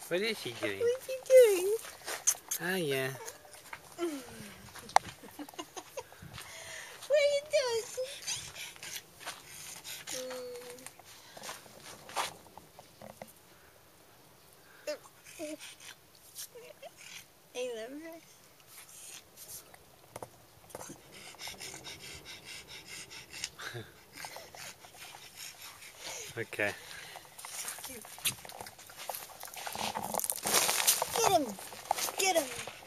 What is he doing? What's he doing? Oh, yeah. What are you doing? I love her. Okay. Get him! Get him!